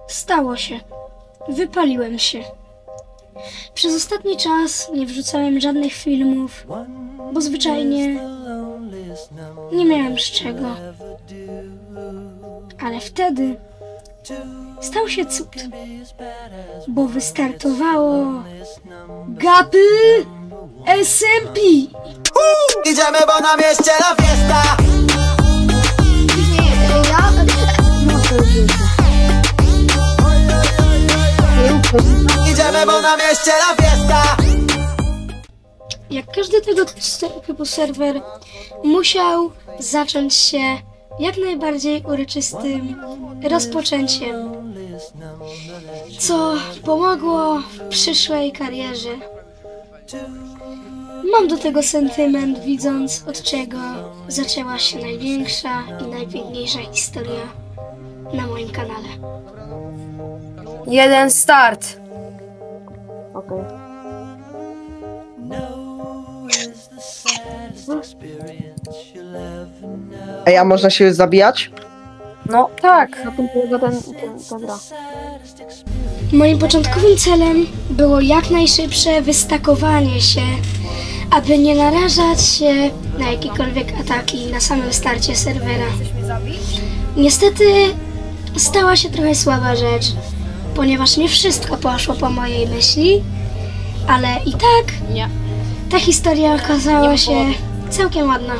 Stało się. Wypaliłem się. Przez ostatni czas nie wrzucałem żadnych filmów, bo zwyczajnie nie miałem z czego. Ale wtedy stał się cud, bo wystartowało Gapy SMP. Idziemy, bo na mieście la fiesta. Idziemy, bo na mieście la fiesta. Jak każdy tego typu serwer musiał zacząć się jak najbardziej uroczystym rozpoczęciem, co pomogło w przyszłej karierze. Mam do tego sentyment, widząc od czego zaczęła się największa i najpiękniejsza historia na moim kanale. 1 start. Okej. Ej, a można się zabijać? No tak. Na tym polega ta gra. Moim początkowym celem było jak najszybsze wystakowanie się, aby nie narażać się na jakiekolwiek ataki na samym starcie serwera. Niestety stała się trochę słaba rzecz, ponieważ nie wszystko poszło po mojej myśli, ale i tak ta historia okazała się całkiem ładna.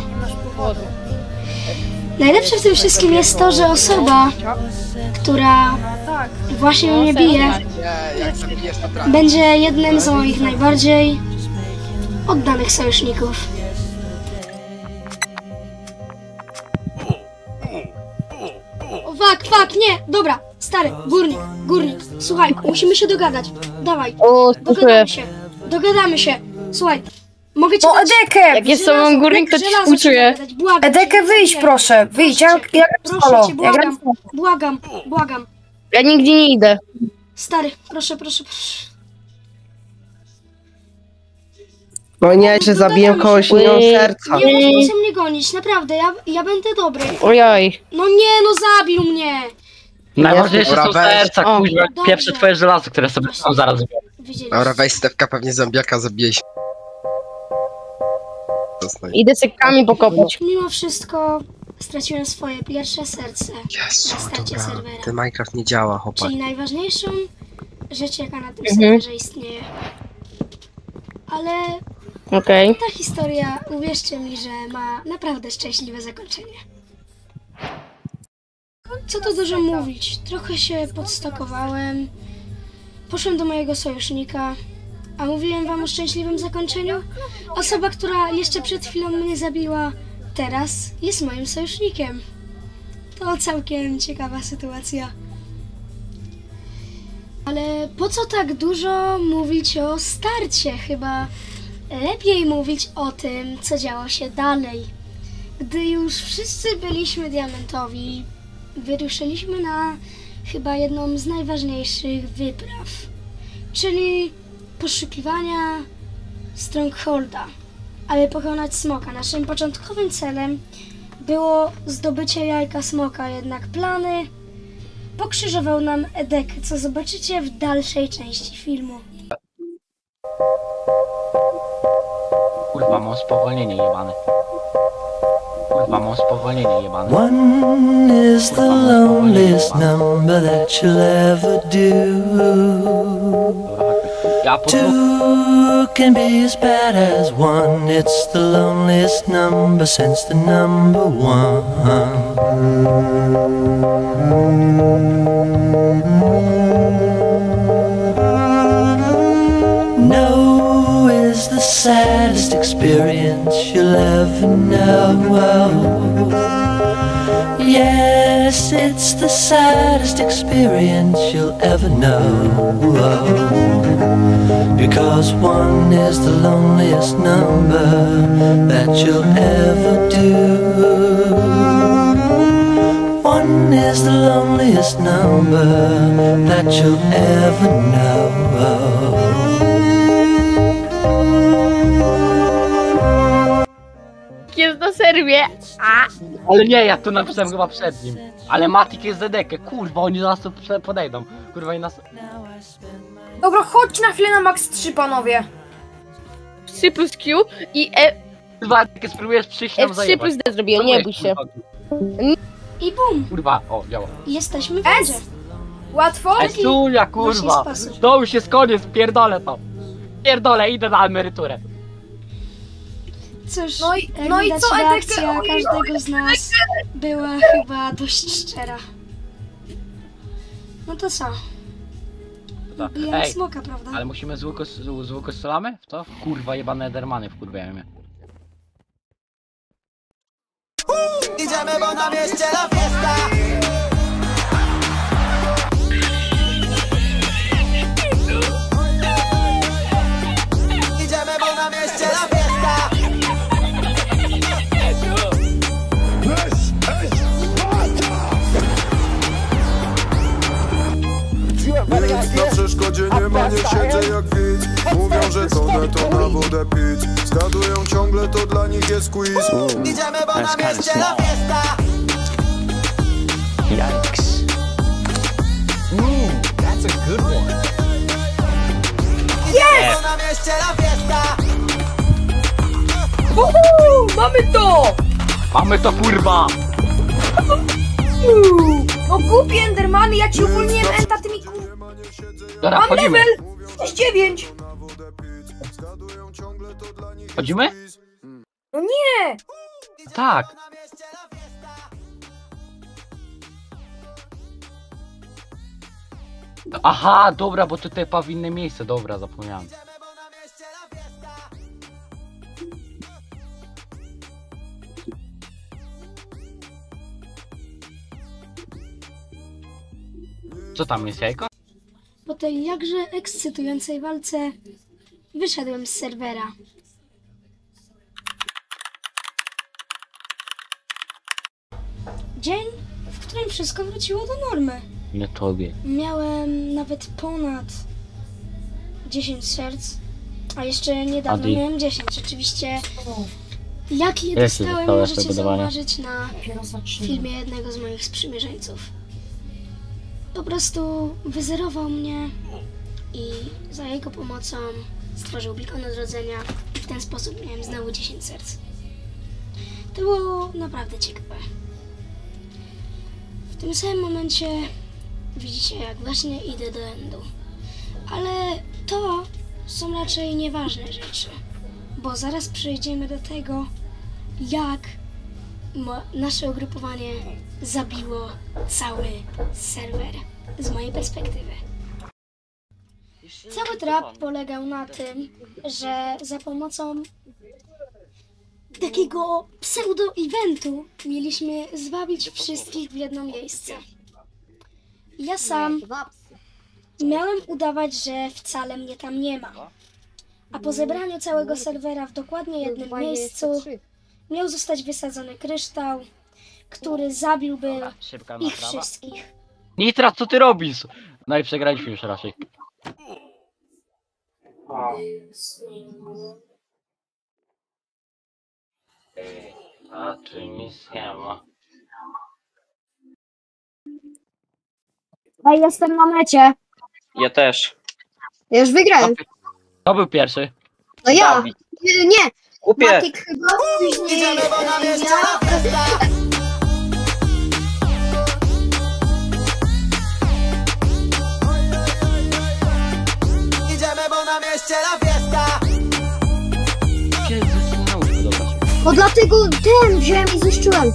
Najlepsze w tym wszystkim jest to, że osoba, która właśnie mnie bije, będzie jednym z moich najbardziej oddanych sojuszników. O, fuck, nie, dobra, stary, górnik, słuchaj, musimy się dogadać, dawaj, O, słyszę. dogadamy się, słuchaj, mogę ci No dać Edekę! Jak jest sobą górnik, to ci żelazo współczuję. dać, błagam, Edekę, wyjdź proszę, wyjdź, ja proszę solo. cię, Ja gram błagam, Ja nigdzie nie idę. stary, proszę. No nie, że zabiję kogoś nie mam serca. Nie masz po co mnie gonić, naprawdę, ja będę dobry. Ojoj. No nie, no zabił mnie! Najważniejsze są serca, O, kuźwa, dobrze. pierwsze twoje żelazo, które sobie są zaraz zbiorę. Widzieliście. Dobra, weź Stefka, pewnie zombiaka zabijesz. Idę sekami pokopać. Mimo wszystko straciłem swoje pierwsze serce Jezu, na starcie dobra. serwera. Ten Minecraft nie działa, chłopak. Czyli najważniejszą rzecz, jaka na tym serwerze istnieje. Ale Okej. ta historia, uwierzcie mi, że ma naprawdę szczęśliwe zakończenie. Co tu dużo mówić, trochę się podstakowałem, poszłem do mojego sojusznika, a mówiłem wam o szczęśliwym zakończeniu? Osoba, która jeszcze przed chwilą mnie zabiła, teraz jest moim sojusznikiem. To całkiem ciekawa sytuacja. Ale po co tak dużo mówić o starcie? Chyba lepiej mówić o tym, co działo się dalej. Gdy już wszyscy byliśmy diamentowi, wyruszyliśmy na chyba jedną z najważniejszych wypraw, czyli poszukiwania Strongholda, aby pokonać smoka. Naszym początkowym celem było zdobycie jajka smoka, jednak plany pokrzyżował nam Edekę, co zobaczycie w dalszej części filmu. Kurwa, mam spowolnienie jebane. Kurwa, mam spowolnienie jebane. One is the loneliest number that you'll ever do. Ja po Two can be as bad as one. It's the loneliest number since the number one. No is the saddest experience you'll ever know. Yes, it's the saddest experience you'll ever know. Because one is the loneliest number that you'll ever do. One is the loneliest number that you'll ever know. Jest to serwie. Ale nie, ja tu napisałem chyba przed nim. Ale Matik jest ZDK, kurwa, oni do nas tu podejdą. Kurwa i nas... Dobra, chodź na chwilę na max 3, panowie. 3 plus Q i Kurwa, jak spróbujesz przyjść nam F3 zajebać. plus D zrobiłem, nie bój się. I bum! Kurwa, o, działa. Jesteśmy w wodzie. Łatwo? Estulia, kurwa! Właśnie sposób. To już jest koniec, pierdolę to. Pierdolę, idę na emeryturę. Cóż, No i widać, co, reakcja Edek? każdego z nas była chyba dość szczera. No to co? Bijamy Ej, smoka, prawda? ale musimy z łuku strzelamy? W to? Kurwa, jebane Edermany wkurwiają mnie. Idziemy, bo na mieście la fiesta. Idziemy, bo na mieście la fiesta. Nic na przeszkodzie nie ma, nie siedzę jak widz. Mówią, że to na wodę pić. Zgadują ciągle, to dla nich jest quiz. Idziemy, bo na mieście la fiesta. Yikes. That's a good one. Idziemy, bo na mieście la fiesta. Mamy to! Mamy to, kurwa! No głupi Endermany, ja ci uwolniłem enta tymi Dobra, Mam chodzimy. level! 9! Chodzimy? No nie! Tak. Aha, dobra, bo tutaj w inne miejsce, dobra, zapomniałem. Co tam jest, jajko? Po tej jakże ekscytującej walce wyszedłem z serwera. Dzień, w którym wszystko wróciło do normy. Nie tobie. Miałem nawet ponad 10 serc, a jeszcze niedawno Adi. miałem 10. Oczywiście, jak je Ile ci dostałem, zostało jeszcze możecie budowania? zauważyć na filmie jednego z moich sprzymierzeńców. Po prostu wyzerował mnie i za jego pomocą stworzył beacon odrodzenia i w ten sposób miałem znowu 10 serc. To było naprawdę ciekawe. W tym samym momencie widzicie, jak właśnie idę do endu. Ale to są raczej nieważne rzeczy, bo zaraz przejdziemy do tego, jak nasze ugrupowanie zabiło cały serwer z mojej perspektywy. Cały trap polegał na tym, że za pomocą takiego pseudo-eventu mieliśmy zwabić wszystkich w jedno miejsce. Ja sam miałem udawać, że wcale mnie tam nie ma. A po zebraniu całego serwera w dokładnie jednym miejscu miał zostać wysadzony kryształ, który zabiłby Szybka ich naprawa. wszystkich. Nitras, co ty robisz? No i przegraliśmy już raczej. A czy mi schema? Ej, jestem na mecie. Ja też. Ja już wygrałem. Kto był pierwszy? No ja. Dawid. Nie, Kupię. Matik chyba później. Idziemy, bo na mieście la fiesta. Idziemy, bo na mieście la fiesta. Kiedy zginął? Dobra. No dlatego ten wziąłem i zniszczyłem.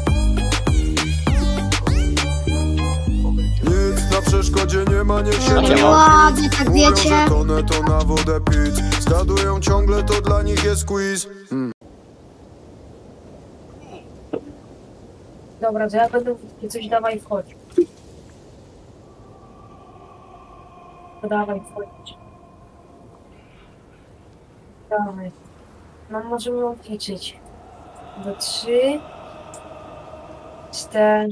Nic na przeszkodzie nie ma, nie siedzę Nie jak ładnie, widz. tak Mówią, wiecie. że to na wodę pić. Zgadują ciągle, to dla nich jest quiz. Dobra, to ja będę coś dawaj wchodź. Dawaj wchodź. Dawaj. No możemy odliczyć. 3, 4.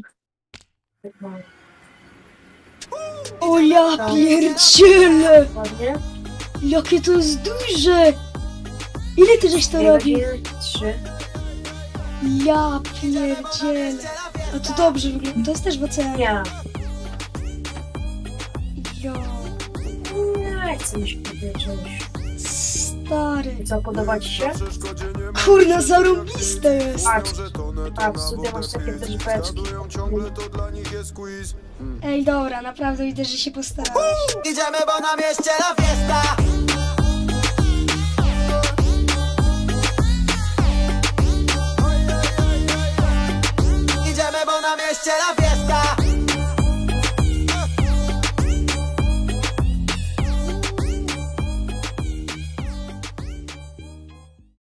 O ja pierdzielę! Ładnie. Jakie to jest duże! Ile ty żeś to robił? 3. Ja pierdzielę. A to dobrze wygląda. To jest też w oceanie. Nie. Jo. Nie chcę mi się powiedzieć. Stary. Co, podoba ci się? Kurna, zarąbiste jest. Tak, w studiu masz takie też beczki. Ej, dobra, naprawdę widzę, że się postarałeś. Idziemy, bo na mieście la fiesta. Idziemy, bo na mieście la fiesta.